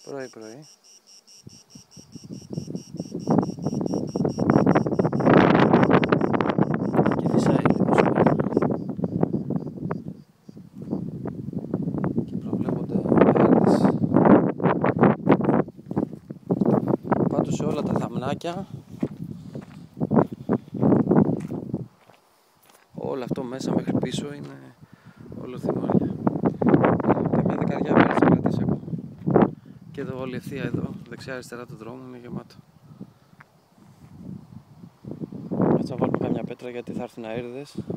πρωί. Και φυσάει λίγο σήμερα. Και προβλέπονται αέρες. Πάντως σε όλα τα θαμνάκια, όλο αυτό μέσα μέχρι πίσω είναι όλο θυμάρια. Καμιά δεκαριά μέρες θα κρατήσει ακόμα. Και εδώ όλη ευθεία εδώ, δεξιά αριστερά του δρόμου είναι γεμάτο. Έτσι θα βάλουμε καμιά πέτρα γιατί θα έρθουν αέριδες.